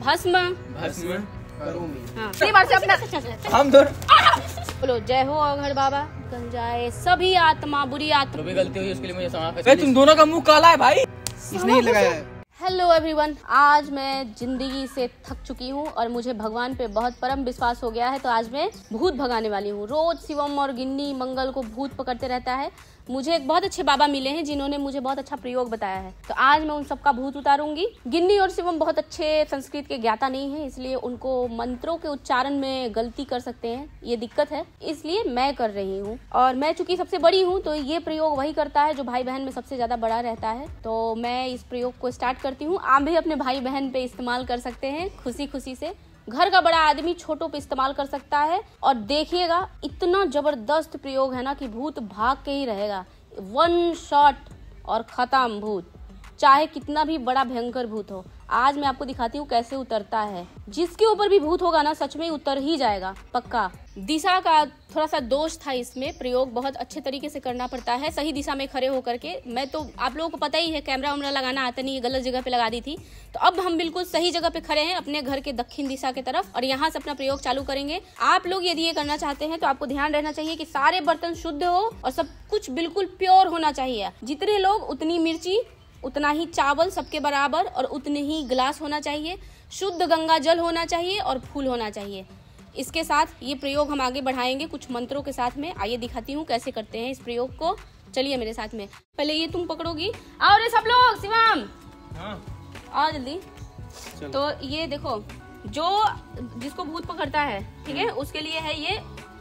भस्म भस्म करोमि। हाँ, इसी बार से अपना हम दोनों बोलो जय हो अघड़ बाबा, गंजाए सभी आत्मा बुरी आत्मा। जो भी गलती हुई उसके लिए मुझे क्षमा कर। तुम दोनों का मुंह काला है भाई, इसने ही लगाया है। हेलो एवरीवन, आज मैं जिंदगी से थक चुकी हूँ और मुझे भगवान पे बहुत परम विश्वास हो गया है, तो आज मैं भूत भगाने वाली हूँ। रोज शिवम और गिन्नी मंगल को भूत पकड़ते रहता है। मुझे एक बहुत अच्छे बाबा मिले हैं जिन्होंने मुझे बहुत अच्छा प्रयोग बताया है, तो आज मैं उन सबका भूत उतारूंगी। गिन्नी और शिवम बहुत अच्छे संस्कृत के ज्ञाता नहीं है, इसलिए उनको मंत्रों के उच्चारण में गलती कर सकते हैं, ये दिक्कत है, इसलिए मैं कर रही हूँ। और मैं चूंकि सबसे बड़ी हूँ तो ये प्रयोग वही करता है जो भाई बहन में सबसे ज्यादा बड़ा रहता है। तो मैं इस प्रयोग को स्टार्ट करती हूँ। आप भी अपने भाई बहन पे इस्तेमाल कर सकते हैं खुशी खुशी से। घर का बड़ा आदमी छोटों पे इस्तेमाल कर सकता है। और देखिएगा इतना जबरदस्त प्रयोग है ना कि भूत भाग के ही रहेगा। 1 शॉट और खत्म भूत, चाहे कितना भी बड़ा भयंकर भूत हो। आज मैं आपको दिखाती हूँ कैसे उतरता है। जिसके ऊपर भी भूत होगा ना सच में उतर ही जाएगा पक्का। दिशा का थोड़ा सा दोष था इसमें, प्रयोग बहुत अच्छे तरीके से करना पड़ता है, सही दिशा में खड़े होकर के। मैं तो आप लोगों को पता ही है कैमरा वैमरा लगाना आता नहीं है, गलत जगह पे लगा दी थी। तो अब हम बिल्कुल सही जगह पे खड़े हैं अपने घर के दक्षिण दिशा की तरफ, और यहाँ से अपना प्रयोग चालू करेंगे। आप लोग यदि ये करना चाहते हैं तो आपको ध्यान रहना चाहिए कि सारे बर्तन शुद्ध हो और सब कुछ बिल्कुल प्योर होना चाहिए। जितने लोग उतनी मिर्ची, उतना ही चावल सबके बराबर, और उतने ही गिलास होना चाहिए। शुद्ध गंगा जल होना चाहिए और फूल होना चाहिए। इसके साथ ये प्रयोग हम आगे बढ़ाएंगे कुछ मंत्रों के साथ में। आइए दिखाती हूँ कैसे करते हैं इस प्रयोग को। चलिए मेरे साथ में। पहले ये तुम पकड़ोगी, आओ रे सब लोग। शिवम आओ जल्दी। तो ये देखो, जो जिसको भूत पकड़ता है, ठीक है, उसके लिए है ये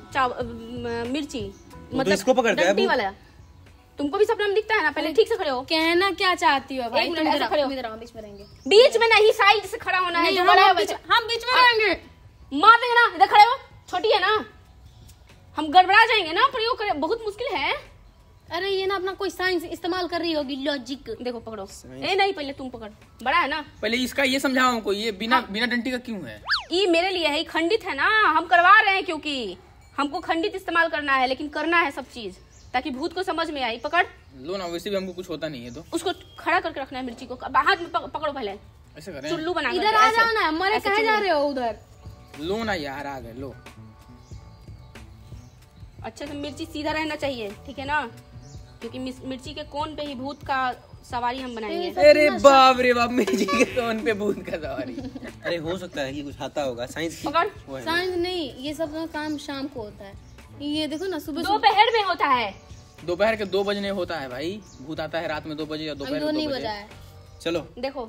मिर्ची, मतलब इसको पकड़ता है डंडी वाला। तुमको भी सपना में दिखता है ना? पहले ठीक से खड़े हो। कहना क्या चाहती हो भाई? एक मिनट ऐसे खड़े हो। बीच में रहेंगे। बीच में नहीं, साइड से खड़ा होना है। हम बीच में रहेंगे। मार देंगे ना, इधर खड़े हो। छोटी है ना, हम गड़बड़ा जाएंगे ना। प्रयोग करें बहुत मुश्किल है। अरे ये ना अपना कोई साइंस इस्तेमाल कर रही होगी, लॉजिक। देखो पकड़ो। ए नहीं, पहले तुम पकड़, बड़ा है ना। पहले इसका ये समझाओ हमको, ये बिना डंडी का क्यों है? ये मेरे लिए है, खंडित है ना, हम करवा रहे हैं क्योंकि हमको खंडित इस्तेमाल करना है, लेकिन करना है सब चीज ताकि भूत को समझ में आई। पकड़ लो ना, वैसे भी हमको कुछ होता नहीं है तो उसको खड़ा करके रखना है। मिर्ची को हाथ में पकड़ो, पहले ऐसे करें। चुल्लू बना इधर आ जाओ ना, हमारे कहे जा रहे हो उधर। लो ना यार, आ गए लो। अच्छे से मिर्ची सीधा रहना चाहिए, ठीक है ना, क्योंकि मिर्ची के कोन पे ही भूत का सवारी हम बनाएंगे। अरे बाप रे बाप, मिर्ची के कोन पे भूत का सवारी। अरे हो सकता है कि कुछ आता होगा, साइंस की पकड़। साइंस नहीं, ये सब का काम शाम को होता है। ये देखो ना, सुबह दोपहर में होता है। दोपहर के 2 बजने होता है भाई। भूत आता है रात में 2 बजे या दोपहर 2 नहीं बजे। बजा है। चलो देखो,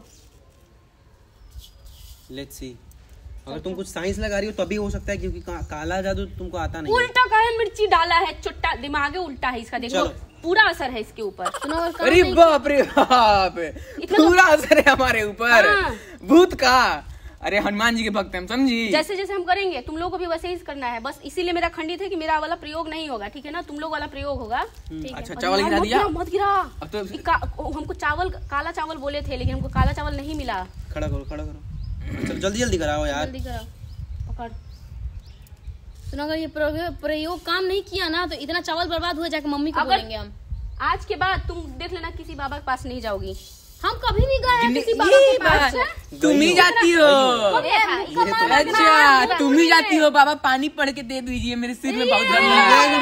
लेट्स सी। अगर तुम कुछ साइंस लगा रही हो तभी हो सकता है, क्योंकि काला जादू तुमको आता नहीं है। उल्टा का है, मिर्ची डाला है, चुट्टा दिमाग उल्टा है इसका। देखो पूरा असर है इसके ऊपर। अरे बाप रे बाप, पूरा असर है हमारे ऊपर भूत का। अरे हनुमान जी के भक्त हम, समझी? जैसे जैसे हम करेंगे तुम लोग को भी वैसे ही करना है। बस इसीलिए मेरा खंडित है कि मेरा वाला प्रयोग नहीं होगा, ठीक है ना, तुम लोग वाला प्रयोग होगा। अच्छा, चावल गिरा दिया? मत गिरा। अब तो हमको चावल, काला चावल बोले थे, लेकिन हमको काला चावल नहीं मिला। खड़ा करो, खड़ा करो। चलो जल्दी जल्दी कराओ यार, जल्दी कराओ। पकड़। सुनो, अगर ये प्रयोग काम नहीं किया ना तो इतना चावल बर्बाद हो जाएगा। मम्मी को बोलेंगे हम। आज के बाद तुम देख लेना किसी बाबा के पास नहीं जाओगी। हम कभी नहीं गए हैं किसी बाबा के पास। तुम ही जाती हो। अच्छा, तुम ही जाती हो। बाबा पानी पड़ के दे दीजिए, मेरे सिर में बहुत दर्द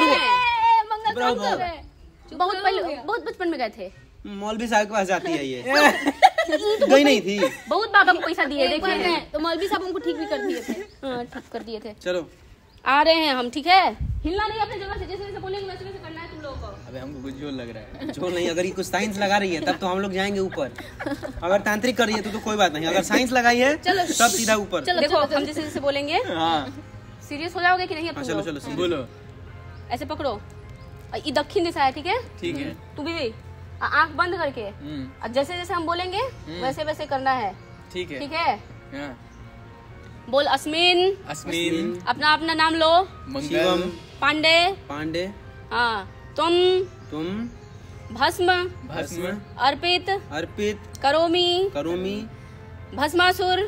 है। बहुत बचपन में गए थे। मौलवी साहब के पास जाती है ये। गई नहीं थी। बहुत बाबा को पैसा दिए, देखे तो मौलवी साहब हमको ठीक भी कर दिए थे। हाँ, ठीक कर दिए थे। चलो आ रहे हैं हम, ठीक है। हिलना नहीं अपने जगह से, जैसे जैसे बोलेंगे वैसे वैसे करना है तुम लोगों को। अबे हमको कुछ जोर लग रहा है। जो नहीं, अगर ये कुछ साइंस लगा रही है तब तो हम लोग जाएंगे ऊपर। अगर तांत्रिक कर रही है तो कोई बात नहीं, अगर साइंस लगाई है तब सीधा ऊपर। देखो हम जैसे जैसे बोलेंगे हाँ, सीरियस हो जाओगे कि नहीं? अब चलो चलो बोलो। ऐसे पकड़ो, ये दक्षिण दिशा है, ठीक है? ठीक है। तू भी आंख बंद करके, और जैसे जैसे हम बोलेंगे वैसे वैसे करना है, ठीक है? ठीक है। हाँ। बोल अस्मिन। अस्मिन। अपना अपना नाम लो। मंगल। पांडे। पांडे। हाँ। तुम भस्म भस्म अर्पित अर्पित करोमि भस्मासुर।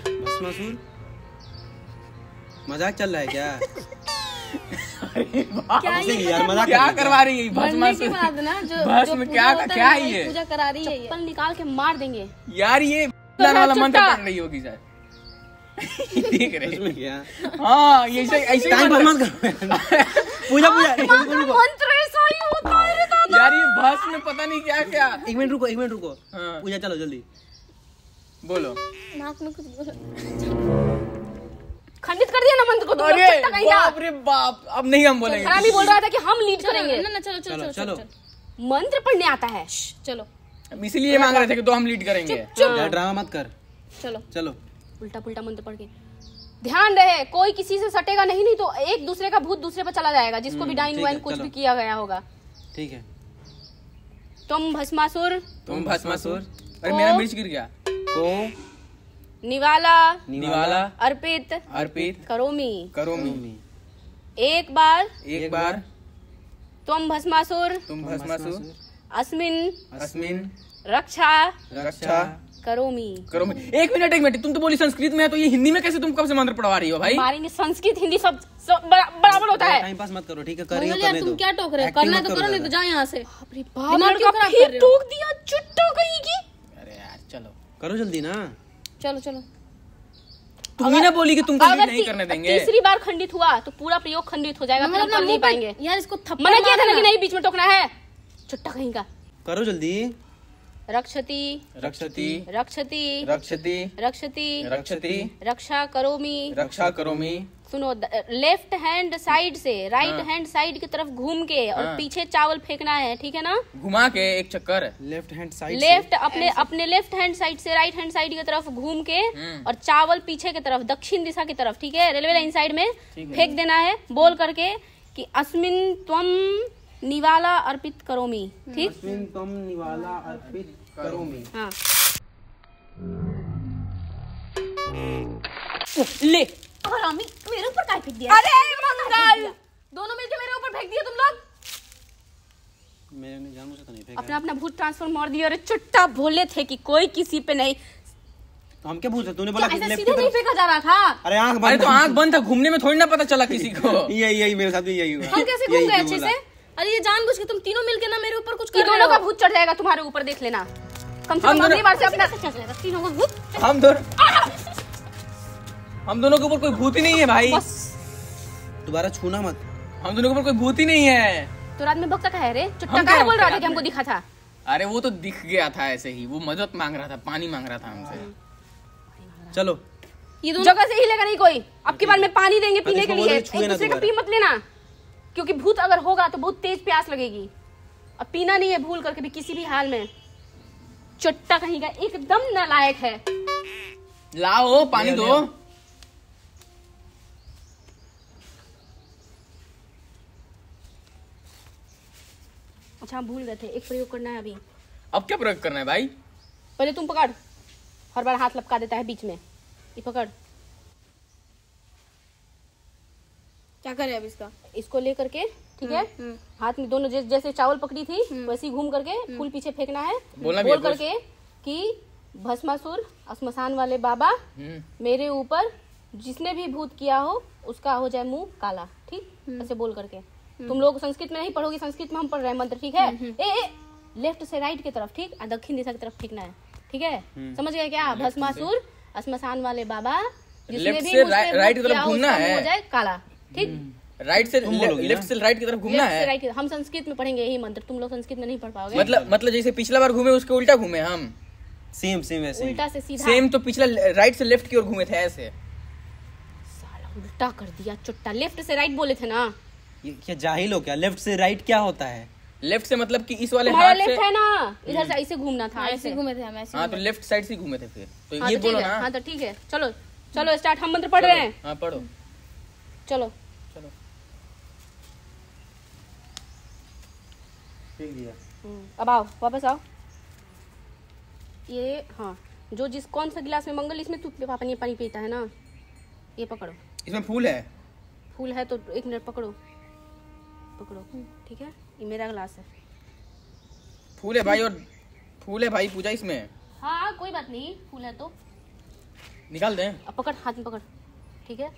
भस्मासुर। मजाक चल रहा है क्या? यार मजाक क्या करवा रही है? भस्म के बाद ना जो भस्म क्या है ये? पूजा करा रही है। चप्पल निकाल के मार देंगे यार, ये वाला मंत्र पढ़ रही होगी शायद। देख रहे उसमें क्या हाँ ये ऐसे टाइम पास मत करो पूजा पूजा रुको मंत्र ऐसा ही होता है रे दादा। यार ये भस्म में पता नहीं क्या क्या। एक मिनट रुको हाँ। पूजा चलो जल्दी बोलो। नाक में कुछ बोला। खंडित कर दिया ना मंत्र को तुम लोग, अरे चट्टा कहीं का। बाप रे बाप, अब नहीं हम बोलेंगे। हरामी बोल रहा था कि हम लीड करेंगे। ना चलो चलो चलो चलो चलो मंत्र पढ़ने आता है। चलो अब इसीलिए मांग रहे थे कि तो हम लीड करेंगे। यार ड्रामा मत कर चलो चलो उल्टा पुल्टा मंत्र पढ़ के ध्यान रहे कोई किसी से सटेगा नहीं तो एक दूसरे का भूत दूसरे पर चला जाएगा, जिसको भी डाइन ठीक वाइन है, कुछ चलो। भी किया गया होगा। ठीक है तुम भस्मासुर तुम भस्मासुर। अरे मेरा मिर्च गिर गया। को निवाला निवाला अर्पित अर्पित करोमी। करोमी। एक बार एक बार तुम भस्मासुर तुम भस्मासुर अस्मिन अस्मिन रक्षा रक्षा करोमी। करोमी। एक मिनट तुम तो बोली संस्कृत में है, तो ये हिंदी में कैसे तुम कब से मंत्र पढ़वा रही हो भाई? मारेंगे संस्कृत हिंदी सब बराबर होता है। टाइम पास मत करो ठीक है कर रही हो मंगल यार करने तुम दो क्या टोक रहे हो? Acting करना है मत तो करो करो नहीं तो ज्यादा। जाओ यहाँ से। बाप दिमाग रे, क्यों लड़का खराब फिर कर रहे हो? टोक दिया चुट्टा कहीं की। अरे यार चलो करो जल्दी ना चलो चलो तुम ही ना बोली कि तुमको लीड अगर नहीं करने देंगे। तीसरी बार खंडित हुआ तो पूरा प्रयोग खंडित हो जाएगा, फिर हम अपना कर नहीं मुंह पे- पाएंगे। यार इसको थप्पड़ मना किया था ना मारना। कि नहीं बीच में टोकना है। चुट्टा कहीं का। करो जल्दी रक्षति रक्षति रक्षति रक्षति रक्षति रक्षति रक्षा करोमी। रक्षा करोमी। सुनो लेफ्ट हैंड साइड से राइट हाँ। हैंड साइड की तरफ घूम के और हाँ। पीछे चावल फेंकना है, ठीक है ना? घुमा के एक चक्कर। लेफ्ट हैंड साइड लेफ्ट अपने लेफ्ट हैंड साइड से राइट हैंड साइड की तरफ घूम के और चावल पीछे की तरफ दक्षिण दिशा की तरफ, ठीक है, रेलवे लाइन साइड में फेंक देना है, बोल करके कि अस्मिन त्वम निवाला अर्पित करोमी। ठीक, तुम निवाला अर्पित करोमी। हाँ ले। हरामी मेरे ऊपर काय फेंक दिया? अरे मंगल, दोनों मिलके मेरे ऊपर फेंक दिए तुम लोग। मैंने जानबूझ के तो नहीं फेंका अपना अपना भूत ट्रांसफर मार दिया। अरे चुट्टा बोले थे कि कोई किसी पे नहीं, तो हम क्या पूछ रहे तूने बोला कि ऐसे लेफ्ट सीधे की नहीं तरफ फेंका जा रहा था। अरे आंख अरे बंद तो आंख बंद था, घूमने में थोड़ी ना पता चला किसी को। यही मेरे साथ भी यही हुआ हम कैसे घूम गए अच्छे से? अरे ये जानबूझ के तुम तीनों मिलके ना मेरे ऊपर कुछ कि कर रहे दोनों का हो। भूत चढ़ जाएगा तुम्हारे ऊपर, देख लेना। कम से हम कम अगली दोनों- बार से अपना तीनों को भूत। हम दोनों के ऊपर कोई भूत ही नहीं है भाई। दोबारा छूना मत हम दोनों के ऊपर कोई भूत ही नहीं है। तो रात में बक्का का है रे, चुट्टा हम का क्या बोल रहा था रात कि हमको में? दिखा था। अरे वो तो दिख गया था ऐसे ही, वो मदद मांग रहा था, पानी मांग रहा था हमसे। चलो ये दोनों जगह से हिलेगा नहीं कोई। अब की बार में पानी देंगे पीने इसको के बोलो लिए, कि छुए एक ना दूसरे का दोबारा। पी मत लेना, क्योंकि भूत अगर होगा तो बहुत तेज प्यास लगेगी। अब पीना नहीं है भूल करके भी किसी भी हाल में। चुट्टा कहीं का एकदम नालायक है। लाओ पानी ले दो। आओ। अच्छा हम भूल गए थे, एक प्रयोग करना है अभी। अब क्या प्रयोग करना है भाई? पहले तुम पकड़, हर बार हाथ लपका देता है बीच में। ये पकड़, क्या करे अब इसका? इसको ले करके, ठीक है, हाथ में दोनों जैसे चावल पकड़ी थी वैसे ही घूम करके फूल पीछे फेंकना है। बोलना भी है, बोल करके कि भस्मासुर श्मशान वाले बाबा मेरे ऊपर जिसने भी भूत किया हो उसका हो जाए मुंह काला। ठीक, ऐसे बोल करके। तुम लोग संस्कृत में नहीं पढ़ोगे, संस्कृत में हम पढ़ रहे हैं मंत्र, ठीक है? ए लेफ्ट से राइट की तरफ, ठीक, और दक्षिण दिशा की तरफ फेंकना है, ठीक है? समझ गए क्या? भस्मासुर श्मशान वाले बाबा जिसने लेफ्ट भी से मुझ पे राइट की भूत तरफ किया हो, घूमना उसका मुंह है। हो जाए काला। ठीक, राइट से तुम बोलोगे लेफ्ट ना? से राइट की तरफ घूमना लेफ्ट से है। राइट हम संस्कृत में पढ़ेंगे यही मंत्र, तुम लोग संस्कृत में नहीं पढ़ पाओगे। मतलब जैसे पिछला बार घूमे उसके उल्टा घूमे हम। सेम वैसे ही। उल्टा से सीधा। सेम तो पिछला राइट से लेफ्ट की ओर घूमे थे ऐसे। साला उल्टा कर दिया चुट्टा। लेफ्ट से राइट बोले थे ना? ये क्या जाहिल हो क्या? लेफ्ट से राइट क्या होता है? लेफ्ट से मतलब कि इस वाले तुम्हारा हाथ से। लेफ्ट है ना, इधर से ऐसे घूमना था, ऐसे ऐसे। घूमे थे हम, ऐसे हाँ तो घूमे। लेफ्ट साइड से घूमे थे फिर। तो हाँ ये तो ठीक बोलो है, ना। हाँ तो ठीक है, चलो चलो स्टार्ट। हम मंत्र पढ़ रहे हैं, हाँ पढ़ो। चलो। चलो अब आओ, वापस आओ। ये हाँ, जो जिस कौन सा गिलास में मंगल, इसमें तू पानी पानी पीता है ना, ये पकड़ो। इसमें फूल है। फूल है तो एक मिनट पकड़ो, पकड़ो, ठीक है? ये मेरा गिलास है। फूल है भाई, और फूल है भाई पूजा इसमें। हाँ कोई बात नहीं, फूल है तो निकाल दें। अब पकड़, हाथ में पकड़, ठीक है?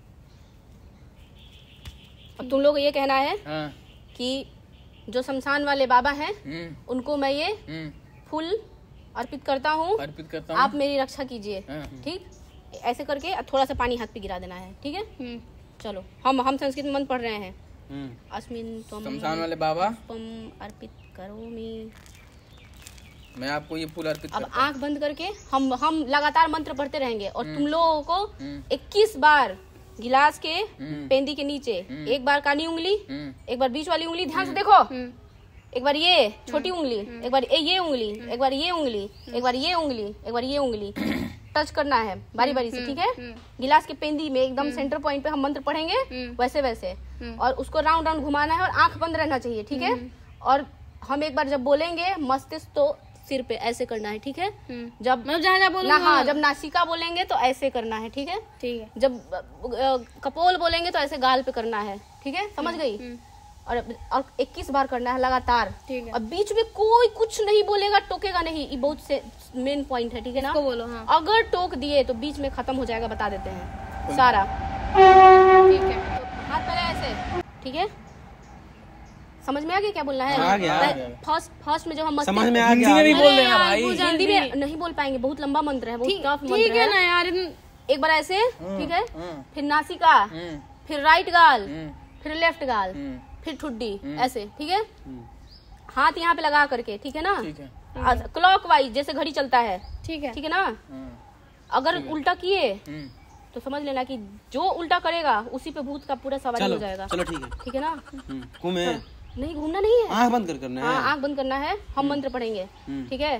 अब तुम लोग ये कहना है हाँ। कि जो शमशान वाले बाबा हैं उनको मैं ये फूल अर्पित करता हूँ, अर्पित करता आप हूँ। मेरी रक्षा कीजिए। हाँ। ठीक, ऐसे करके थोड़ा सा पानी हाथ पे गिरा देना है, ठीक है। चलो हम संस्कृत में मंत्र पढ़ रहे हैं। अस्मिन त्वं शमशान वाले बाबा त्वं अर्पित करोमि। मैं आपको ये फूल अर्पित अब करता हूं। आंख बंद करके हम लगातार मंत्र पढ़ते रहेंगे और तुम लोगों को 21 बार गिलास के पेंदी के नीचे, एक बार कानी उंगली, एक बार बीच वाली उंगली, ध्यान से देखो, एक बार ये छोटी उंगली, एक बार ये उंगली, एक बार ये उंगली, एक बार ये उंगली, एक बार ये उंगली टच करना है बारी बारी से, ठीक है। गिलास के पेंदी में एकदम सेंटर पॉइंट पे हम मंत्र पढ़ेंगे वैसे वैसे, और उसको राउंड राउंड घुमाना है और आंख बंद रहना चाहिए, ठीक है। और हम एक बार जब बोलेंगे मस्तिष्क तो सिर पे ऐसे करना है, ठीक है। जब जहाँ बोलूंगा, हाँ, जब नासिका बोलेंगे तो ऐसे करना है, ठीक है। ठीक है। जब कपोल बोलेंगे तो ऐसे गाल पे करना है, ठीक है, समझ गई। और 21 बार करना है लगातार, ठीक है। और बीच में कोई कुछ नहीं बोलेगा, टोकेगा नहीं, ये बहुत से मेन पॉइंट है, ठीक है ना। बोलो, हाँ। अगर टोक दिए तो बीच में खत्म हो जाएगा, बता देते हैं सारा, ठीक है। तो हाथ पहले ऐसे, ठीक है। समझ में आ गया क्या बोलना है? आ गया। फर्स्ट में जो हम समझ में आ हिंदी गया। में भी बोल देना भाई। हिंदी में नहीं बोल पाएंगे, बहुत लंबा मंत्र है, बहुत टफ मंत्र है। ठीक है ना यार। एक बार ऐसे, ठीक है, फिर नासिका, फिर राइट गाल, फिर लेफ्ट गाल, फिर ठुड्डी, ऐसे, ठीक है। हाथ यहाँ पे लगा करके, ठीक है ना, क्लॉक वाइज जैसे घड़ी चलता है, ठीक है, ठीक है ना। अगर उल्टा किए तो समझ लेना कि जो उल्टा करेगा उसी पे भूत का पूरा सवारी हो जाएगा। चलो ठीक है, ठीक है ना। घूमे नहीं, घूमना नहीं है, आँख बंद कर करना है। हाँ, आँख बंद करना है, हम मंत्र पढ़ेंगे, ठीक है।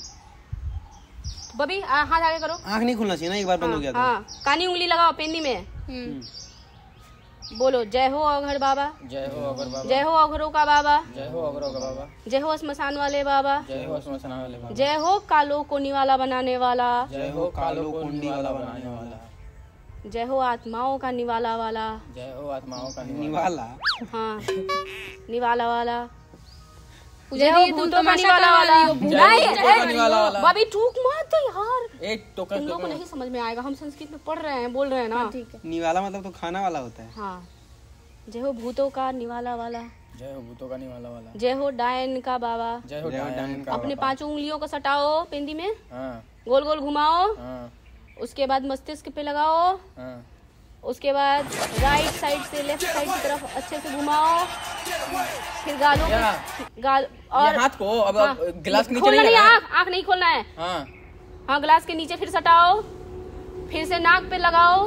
बबी हाथ आगे करो। आँख नहीं खुलना चाहिए ना, एक बार बंद हो गया। हाँ, कानी उंगली लगाओ पेंदी में, बोलो जय हो अघड़ बाबा, जय हो अगर बाबा, जय हो अघरों का बाबा, जय हो अगरों का बाबा, जय हो श्मशान वाले बाबा, जय हो श्मशान वाले बाबा, जय हो कालो को निवाला बनाने वाला, जय हो कालो को निवाला बनाने वाला, जय हो आत्माओं का निवाला वाला, जय हो आत्माओं का निवाला। हाँ, निवाला वाला, जय हो भूतों का निवाला वाला। निवाला वाला। बबी टूक मत यार, एक टोकर तुम लोग को नहीं समझ में आएगा, हम संस्कृत में पढ़ रहे हैं, बोल रहे हैं ना। ठीक है। निवाला मतलब तो खाना वाला होता है। हाँ, जय हो भूतों का निवाला वाला, जय हो भूतों का निवाला वाला, जय हो डायन का बाबा। जय हो डायन का अपने 5 उंगलियों को सटाओ पेंदी में, हाँ, गोल गोल घुमाओ, हाँ, उसके बाद मस्तिष्क पे लगाओ, हाँ, उसके बाद राइट साइड से लेफ्ट साइड की तरफ अच्छे से घुमाओ, फिर गालों पे गाल और हाथ को अब गिलास के नीचे खोलना नहीं नहीं, लगाना। आँख नहीं खोलना है। हाँ, हाँ, गिलास के नीचे फिर सटाओ, फिर से नाक पे लगाओ।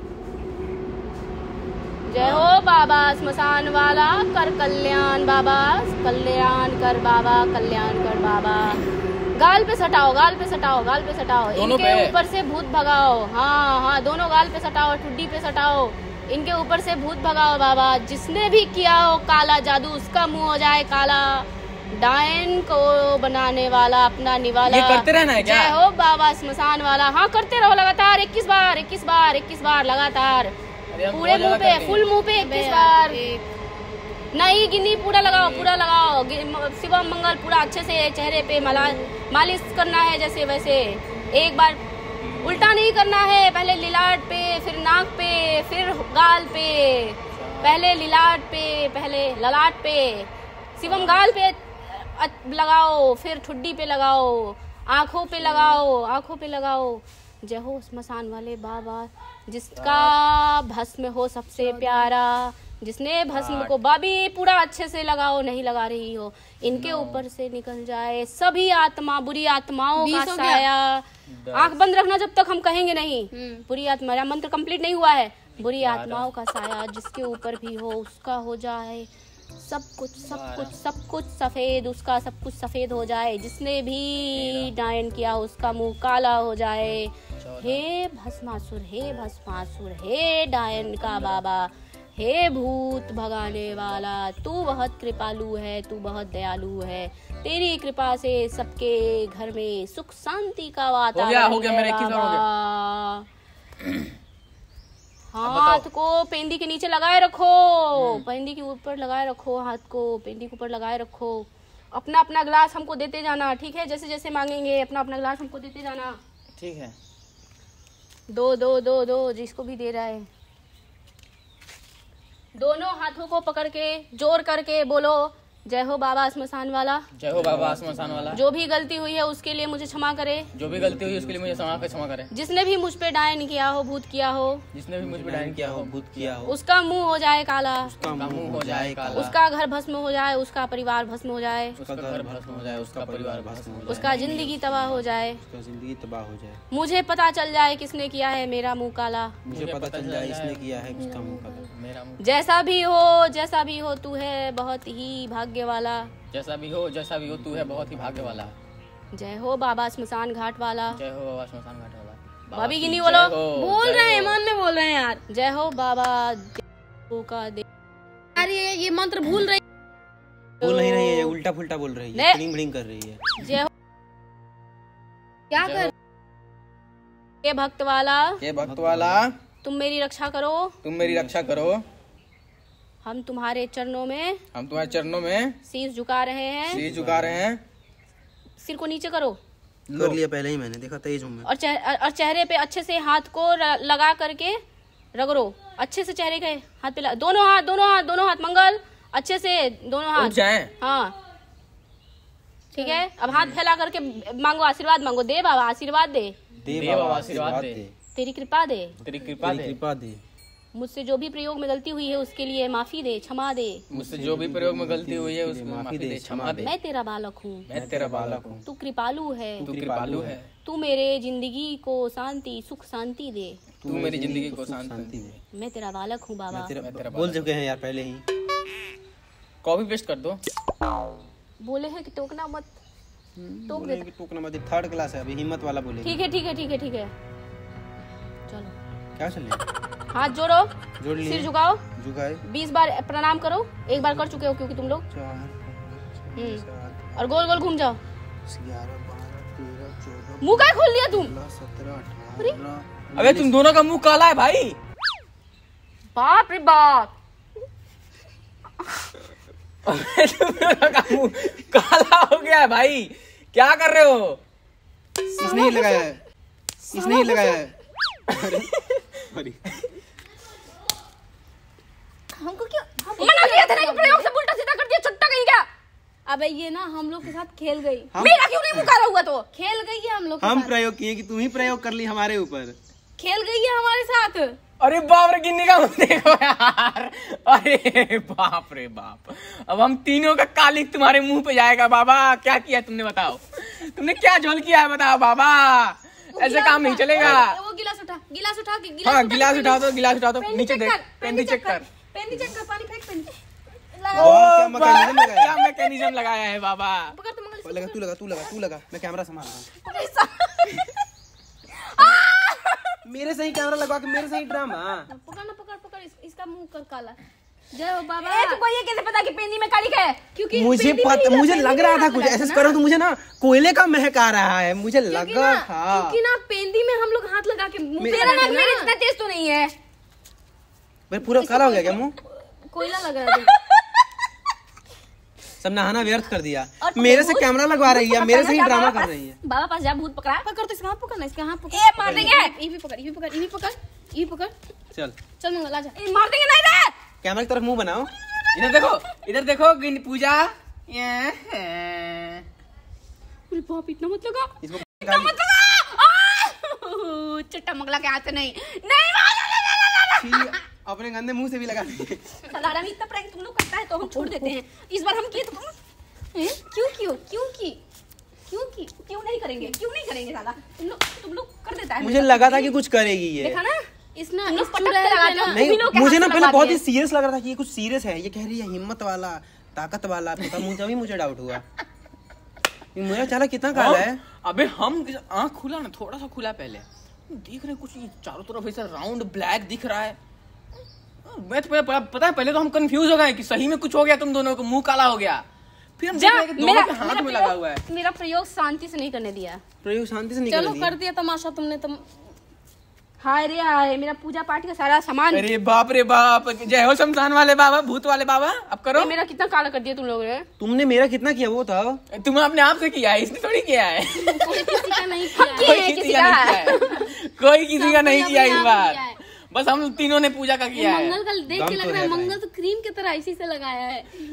जय हो बाबा श्मशान वाला, कर कल्याण बाबा, कल्याण कर बाबा, कल्याण कर बाबा। गाल पे सटाओ, गाल पे सटाओ, गाल पे सटाओ, इनके ऊपर से भूत भगाओ। हाँ हाँ, दोनों गाल पे सटाओ, ठुड्डी पे सटाओ, इनके ऊपर से भूत भगाओ बाबा। जिसने भी किया हो काला जादू उसका मुंह हो जाए काला, डायन को बनाने वाला अपना निवाला। ये करते रहना है क्या? जय हो बाबा श्मशान वाला। हाँ, करते रहो लगातार, 21 बार 21 बार 21 बार लगातार, पूरे मुंह पे, फुल मुंह पे 21 बार। नहीं गिनी, पूरा लगाओ, पूरा लगाओ। शिवम मंगल पूरा अच्छे से चेहरे पे मालिश करना है जैसे वैसे। एक बार उल्टा नहीं करना है, पहले लिलाट पे, फिर नाक पे, फिर गाल पे, पहले लिलाट पे, पहले ललाट पे, शिवम गाल पे लगाओ, फिर ठुड्डी पे लगाओ, आंखों पे लगाओ, आंखों पे लगाओ। जय हो श्मशान वाले बाबा, जिसका भस्म हो सबसे प्यारा, जिसने भस्म को बाबी पूरा अच्छे से लगाओ, नहीं लगा रही हो, इनके ऊपर से निकल जाए सभी आत्मा, बुरी आत्माओं का साया। आंख बंद रखना जब तक हम कहेंगे नहीं। बुरी आत्मा, मंत्र कंप्लीट नहीं हुआ है। बुरी आत्माओं का साया जिसके ऊपर भी हो उसका हो जाए सब कुछ, सब कुछ, सब कुछ सफेद, उसका सब कुछ सफेद हो जाए। जिसने भी डायन किया उसका मुंह काला हो जाए। हे भस्मासुर, हे भस्मासुर, हे डायन का बाबा, हे भूत भगाने वाला, तू बहुत कृपालु है, तू बहुत दयालु है। तेरी कृपा से सबके घर में सुख शांति का वातावरण हो गया मेरा 21 बार हो गया। हाथ को पेंदी के नीचे लगाए रखो, पेंदी के ऊपर लगाए रखो, हाथ को पेंदी के ऊपर लगाए रखो। अपना अपना गिलास हमको देते जाना, ठीक है? जैसे जैसे मांगेंगे अपना अपना गिलास हमको देते जाना। ठीक है। दो दो दो दो, जिसको भी दे रहा है। दोनों हाथों को पकड़ के जोर करके बोलो, जय हो बाबा स्मशान वाला, जय हो बाबा स्मशान वाला। जो भी गलती हुई है उसके लिए मुझे क्षमा करे, जो भी गलती हुई उसके लिए मुझे क्षमा करे। जिसने भी मुझ पे डायन किया हो, भूत किया हो, जिसने भी मुझ पर डायन किया हो, भूत किया हो, उसका मुंह हो जाए काला, उसका मुंह हो जाए काला, उसका घर भस्म हो जाए, उसका परिवार भस्म हो जाए, उसका घर भस्म हो जाए, उसका परिवार भस्म हो जाए, उसका जिंदगी तबाह हो जाए, उसका जिंदगी तबाह हो जाए। मुझे पता चल जाए किसने किया है मेरा मुंह काला। मुझे पता चल जाए इसने किया है उसका मुंह काला। मेरा मुंह जैसा भी हो तू है बहुत ही भाग्य वाला। जैसा भी हो तू है बहुत ही भाग्य वाला। जय हो बाबा स्मशान घाट वाला। जय हो बाबा स्मशान घाट वाला। भाभी गिनी जय बोलो। हो, बोल जय रहे हैं, हो। मन में बोल रहे हैं यार। जय हो बाबा देवों का देव। अरे ये मंत्र भूल रही। बोल नहीं रही है, ये उल्टा फुल्टा बोल रही है, नहीं। ब्लिंग ब्लिंग कर रही है। जय हो क्या जय कर? हे भक्त वाला, हे भक्त वाला, तुम मेरी रक्षा करो। तुम मेरी रक्षा करो। हम तुम्हारे चरणों में हम तुम्हारे चरणों में शीश झुका रहे हैं। सिर झुका रहे हैं। सिर को नीचे करो कर लिया पहले ही मैंने, देखा तेज हूँ मैं। और चेहरे पे अच्छे से हाथ को लगा करके रगड़ो। अच्छे से चेहरे के हाथ पे दोनों हाथ मंगल अच्छे से दोनों उठ हाथ। जाए। हाँ ठीक है, अब हाथ फैला करके मांगो, आशीर्वाद मांगो। दे बाबा आशीर्वाद दे, दे बाबा आशीर्वाद दे। तेरी कृपा दे, तेरी कृपा दे। कृपा दे। मुझसे जो भी प्रयोग में गलती हुई है उसके लिए माफी दे, क्षमा दे। मुझसे जो भी प्रयोग में गलती हुई है उसमें माफी दे, क्षमा दे। मैं तेरा बालक हूँ, मैं तेरा बालक हूँ, तू कृपालु है, तू कृपालु है। तू मेरे जिंदगी को शांति सुख शांति दे। तू मेरी जिंदगी को शांति दे। मैं तेरा बालक हूँ बाबा। तेरा बोल चुके हैं यार पहले ही। कॉपी पेस्ट कर दो। बोले हैं कि टोकना मत, टोक बोले दे। कि टोकना मत, थर्ड क्लास है अभी, हिम्मत वाला बोले। ठीक है ठीक है ठीक है ठीक है, चलो क्या चले, हाथ जोड़ो, जोड़ लिए, सिर झुकाओ, झुकाए। 20 बार प्रणाम करो। एक बार कर चुके हो क्योंकि तुम लोग। 4 5 7 और गोल गोल घूम जाओ। 11 12 13 14 मुंह का खोल लिया तुम। 16 17 18 अबे तुम दोनों का मुंह काला है भाई। बाप रे बाप, अबे तुम दोनों का मुंह काला हो गया है भाई, क्या कर रहे हो? इसने ही लगाया है, इसने ही लगाया है। अरे हमको क्यों? मना किया था ना कि प्रयोग से उल्टा सीधा कर दिया, छुट्टा कहीं क्या। अबे ये ना हम लोग के साथ खेल गई। मेरा क्यों नहीं मुंह काला हुआ? तो खेल गई है हम लोग के हम साथ। प्रयोग किए कि तुम ही प्रयोग कर ली हमारे ऊपर। खेल गई है हमारे साथ। अरे बाप रे, गिन्नी का मुंह देखो यार। अरे बाप रे बाप, अब हम तीनों का कालिक तुम्हारे मुंह पे जाएगा। बाबा क्या किया तुमने, बताओ तुमने क्या झोल किया है, बताओ बाबा। ऐसे काम नहीं चलेगा। वो गिलास उठा के हाँ गिलास उठाओ तो, गिलास उठाओ तो, पेन नीचे चेक देख, कर, पेन चेक कर। पेन चेक कर, पानी फेंक पेन। क्या मैकेनिज्म लगाया क्या मैकेनिज्म लगाया है बाबा। पकड़ तो मंगल। लगा, तू लगा, मैं कैमरा संभाल रहा हूँ। मेरे से ही कैमरा लगवा के मेरे से ही ड्रामा। पकड़ इसका मुंह कर काला। जय हो बाबा। ए, तुमको ये कैसे पता कि पेंदी में कालिक है? क्योंकि मुझे पेंदी में पता, ही मुझे पेंदी लग में रहा था हाथ कुछ लगाया ऐसे ना। करो तो मुझे ना कोयले का महक आ रहा है, मुझे क्योंकि लगा ना- था। क्योंकि ना पेंदी में हम लोग हाथ लगा के मुंह मेरा पे तेरा लगाते नाक हैं मेरे ना। इतना तेज तो नहीं है। मेरा पूरा काला हो गया क्या मुंह? कोयला लगा है। सब नहाना व्यर्थ कर दिया। और मेरे से भूत- कैमरा लगवा रही है, मेरे से ही ड्रामा कर रही है। बाबा पास जा, भूत पकड़ा। पकड़ तो इसका हाथ पकड़ना, इसका हाथ पकड़। ए, मार देंगे। ये भी पकड़, ये भी पकड़, ये भी पकड़, ये भी पकड़। चल चल मंगल आजा। ए, मार देंगे नहीं रे। कैमरा की तरफ मुंह बनाओ। इधर देखो पूजा। अरे बाप, इतना मत लगा, इसको इतना मत लगा। चट्टा मंगला के हाथ से नहीं नहीं। अपने गंदे मुंह से भी लगा दी। सलारा में इतना प्रैंक तुम लोग करता है तो हम छोड़ देते हैं। इस बार हम किए तो क्यों नहीं करेंगे साला। तुम लोग कर देता है। मुझे लगा था कि कुछ करेगी ये। देखा ना, इस ना तुम लोग इस पटक चुड़ैल के लगाते पे हो। ना- नहीं, तुम ही लोग के मुझे हाथ ना से पहले लगा बहुत ही दिए। सीरियस लग रहा था कि ये कुछ सीरियस है। ये कह रही है हिम्मत वाला, ताकत वाला, पता तभी मुझे डाउट हुआ। ये मेरा चाला कितना काला है। अबे हम आँख खुला ना, थोड़ा सा खुला पहले, देख रहे कुछ चारों तरफ ऐसा राउंड ब्लैक दिख रहा है। मैं तो पता है पहले तो हम कंफ्यूज हो गए कि सही में कुछ हो गया, तुम दोनों को मुंह काला हो गया। फिर हम देख रहे कि दोनों के हाथ में लगा हुआ है। मेरा प्रयोग शांति से नहीं करने दिया। प्रयोग शांति से निकल चलो दिया। कर दिया तमाशा तुमने। तुम हाय रे हाय, मेरा पूजा पाठ का सारा सामान अरे बाप रे बाप, जय हो शमशान वाले बाबा, भूत वाले बाबा। अब करो। ये मेरा कितना काला कर दिया तुम लोगों ने। तुमने मेरा कितना किया वो था। तुमने अपने आप से किया है, इसने थोड़ी किया है। कोई किसी का नहीं किया है। कोई किसी किसी का नहीं किया है, कोई किसी का नहीं किया इस बार। बस हम तीनों ने पूजा का किया है। मंगल का देख के दम लग तो रहा है है भाई। मंगल तो क्रीम की तरह इसी से लगाया है।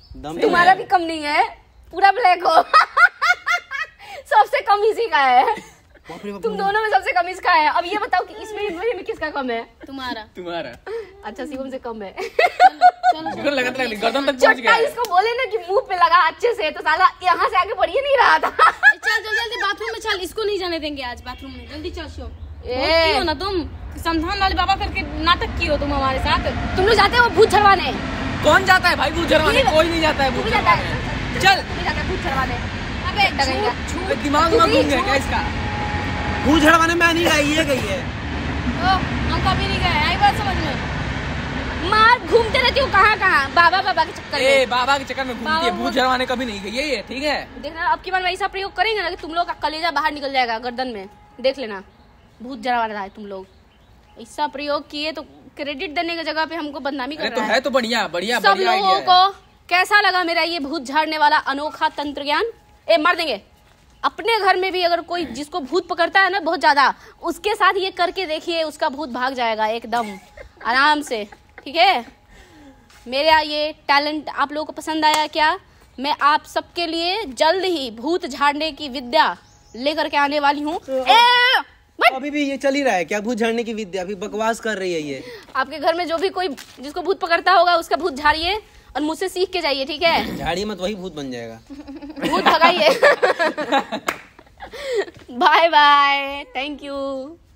दम तो तुम्हारा है। भी कम नहीं है, पूरा ब्लैक हो। सबसे कम इसी का है, बाप रे बाप। तुम दोनों में सबसे कम इसका है। अब ये बताओ कि इसमें में किसका कम है? तुम्हारा। तुम्हारा अच्छा शिवम से कम है। गर्दन लगा था, गर्दन तक पहुंच गया चट्टा है। इसको बोले ना कि मुंह पे लगा अच्छे से, तो साला यहाँ से आगे बढ़ ही नहीं रहा था। चल जल्दी जल्दी बाथरूम में चल, इसको नहीं जाने देंगे आज बाथरूम में। जल्दी चल शिव। ए। हो ना तुम समधान वाले बाबा करके नाटक की हो तुम हमारे साथ। तुम लोग जाते हो भूत छड़वाने? कौन जाता है भाई भूत झरवाने? कोई नहीं जाता है तू भूत भी जाता झरवाने। है? चल तू भी जाता है भूत छड़वाने? अबे डगेगा। दिमाग में घूम गया क्या इसका? भूत झड़वाने में नहीं गई, ये गई है। हम कभी नहीं गए, आई बात समझ में। मार घूमते रहती हूँ कहाँ कहाँ, बाबा बाबा के चक्कर ए में। बाबा के चक्कर में घूमती है, भूत झरवाने कभी नहीं गई है ये, ठीक है? देखना अब की बार ऐसा प्रयोग करेंगे ना कि तुम लोग का कलेजा बाहर निकल जाएगा गर्दन में, देख लेना। भूत जरा रहा है तुम लोग, ऐसा प्रयोग किए तो क्रेडिट देने की जगह पे हमको बदनामी कर अरे तो रहा है है। तो बढ़िया बढ़िया सब बढ़िया लोगों आइडिया है। को कैसा लगा मेरा ये भूत झाड़ने वाला अनोखा तंत्र ज्ञान? ए मार देंगे। अपने घर में भी अगर कोई जिसको भूत पकड़ता है ना बहुत ज्यादा, उसके साथ ये करके देखिए, उसका भूत भाग जाएगा एकदम आराम से, ठीक है? मेरा ये टैलेंट आप लोगों को पसंद आया क्या? मैं आप सबके लिए जल्द ही भूत झाड़ने की विद्या लेकर के आने वाली हूँ। अभी भी ये चल ही रहा है क्या भूत झाड़ने की विद्या? अभी बकवास कर रही है ये। आपके घर में जो भी कोई जिसको भूत पकड़ता होगा उसका भूत झाड़िए और मुझसे सीख के जाइए, ठीक है? झाड़िए मत, वही भूत बन जाएगा। भूत भगाइए। Bye bye, thank you.